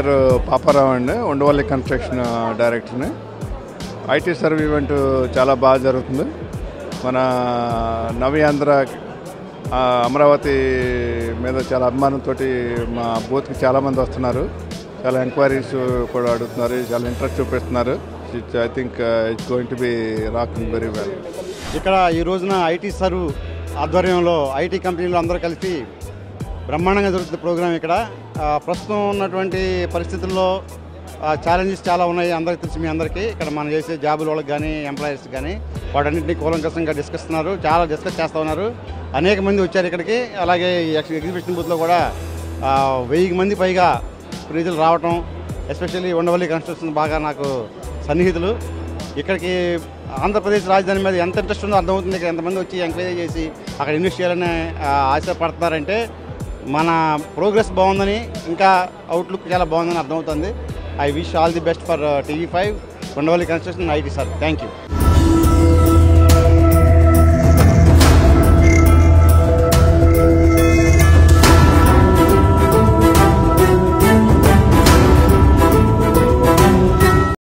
పేరు పాపారావు అండి, ఉండవల్లి కన్స్ట్రక్షన్ డైరెక్టర్ని. ఐటీ సర్వ్ ఈవెంట్ చాలా బాగా జరుగుతుంది. మన నవి ఆంధ్ర అమరావతి మీద చాలా అభిమానంతో మా బూత్కి చాలామంది వస్తున్నారు. చాలా ఎంక్వైరీస్ కూడా అడుగుతున్నారు, చాలా ఇంట్రెస్ట్ చూపిస్తున్నారు. I think it's going to be rocking very well. ఇక్కడ ఈ రోజున ఐటీ సర్వ్ ఆధ్వర్యంలో ఐటీ కంపెనీలు అందరూ కలిసి బ్రహ్మాండంగా జరుగుతుంది ప్రోగ్రాం. ఇక్కడ ప్రస్తుతం ఉన్నటువంటి పరిస్థితుల్లో ఛాలెంజెస్ చాలా ఉన్నాయి, అందరికీ తెలిసి మీ అందరికీ. ఇక్కడ మనం చేసే జాబుల వాళ్ళకి కానీ ఎంప్లాయీస్ కానీ వాటన్నింటినీ కూలంకషంగా చాలా డిస్కస్ చేస్తూ ఉన్నారు. అనేక మంది వచ్చారు ఇక్కడికి. అలాగే ఈ ఎగ్జిబిషన్ బూత్లో కూడా 1000 మంది పైగా ప్రజలు రావటం, ఎస్పెషల్లీ ఉండవల్లి కన్స్ట్రక్షన్ బాగా నాకు సన్నిహితులు. ఇక్కడికి ఆంధ్రప్రదేశ్ రాజధాని మీద ఎంత ఇంట్రెస్ట్ ఉందో అర్థమవుతుంది. ఇక్కడ ఎంతమంది వచ్చి ఎంక్వైరీ చేసి అక్కడ ఇన్వెస్ట్ చేయాలని ఆశపడుతున్నారంటే మన ప్రోగ్రెస్ బాగుందని, ఇంకా అవుట్లుక్ చాలా బాగుందని అర్థమవుతుంది. I wish all the best for TV5 Undavalli construction IT sir. Thank you.